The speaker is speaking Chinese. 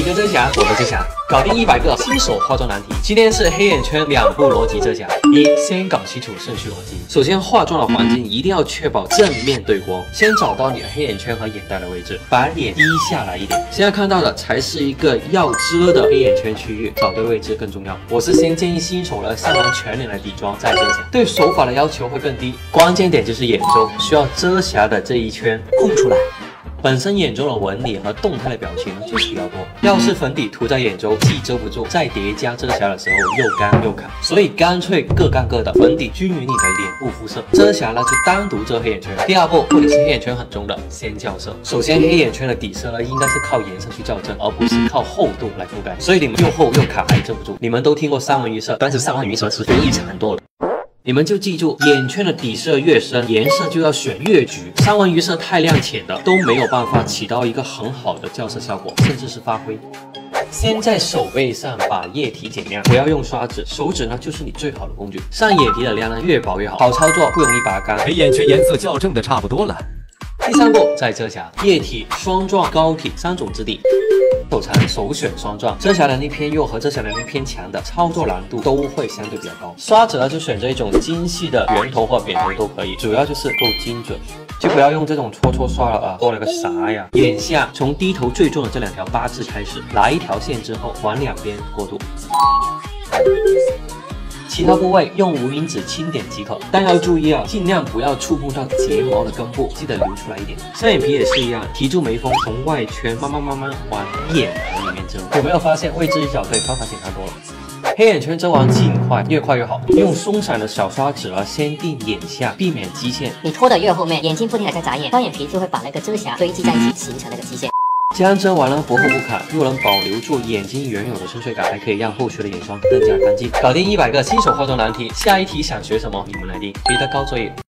的遮瑕，我的遮瑕，搞定100个新手化妆难题。今天是黑眼圈2步逻辑遮瑕。一，先搞清楚顺序逻辑。首先，化妆的环境一定要确保正面对光，先找到你的黑眼圈和眼袋的位置，把脸低下来一点。现在看到的才是一个要遮的黑眼圈区域，找对位置更重要。我是先建议新手呢上完全脸的底妆再遮瑕，对手法的要求会更低。关键点就是眼周需要遮瑕的这一圈空出来。 本身眼中的纹理和动态的表情就是比较多，要是粉底涂在眼周既遮不住，再叠加遮瑕的时候又干又卡，所以干脆各干各的，粉底均匀你的脸部肤色，遮瑕呢就单独遮黑眼圈。第二步，或者是黑眼圈很重的，先校色。首先，黑眼圈的底色呢应该是靠颜色去校正，而不是靠厚度来覆盖，所以你们又厚又卡还遮不住。你们都听过三文鱼色，但是三文鱼色是非异常多的。 你们就记住，眼圈的底色越深，颜色就要选越橘。三文鱼色太亮浅的都没有办法起到一个很好的校色效果，甚至是发灰。先在手背上把液体减量，不要用刷子，手指呢就是你最好的工具。上眼皮的量呢越薄越好，好操作，不容易拔干。 黑眼圈颜色校正的差不多了。 第三步再遮瑕，液体、霜状、膏体3种质地。 手残首选霜状，遮瑕能力偏弱和遮瑕能力偏强的，操作难度都会相对比较高。刷子呢就选择一种精细的圆头或扁头都可以，主要就是够精准，就不要用这种搓刷了啊，搓了个啥呀？眼下从低头最重的这2条8字开始，来一条线之后往两边过渡。 其他部位用无名指轻点即可，但要注意啊，尽量不要触碰到睫毛的根部，记得留出来一点。上眼皮也是一样，提住眉峰，从外圈慢慢往眼眸里面遮。有没有发现位置一找对，方法简单多了？黑眼圈遮完尽快，越快越好。用松散的小刷子先定眼下，避免基线。 你拖得越后面，眼睛不停地在眨眼，双眼皮就会把那个遮瑕堆积在一起，形成那个基线。 这样遮完呢，不厚不卡，又能保留住眼睛原有的深邃感，还可以让后续的眼霜更加干净。搞定100个新手化妆难题，下一题想学什么？你们来定，别的高作业。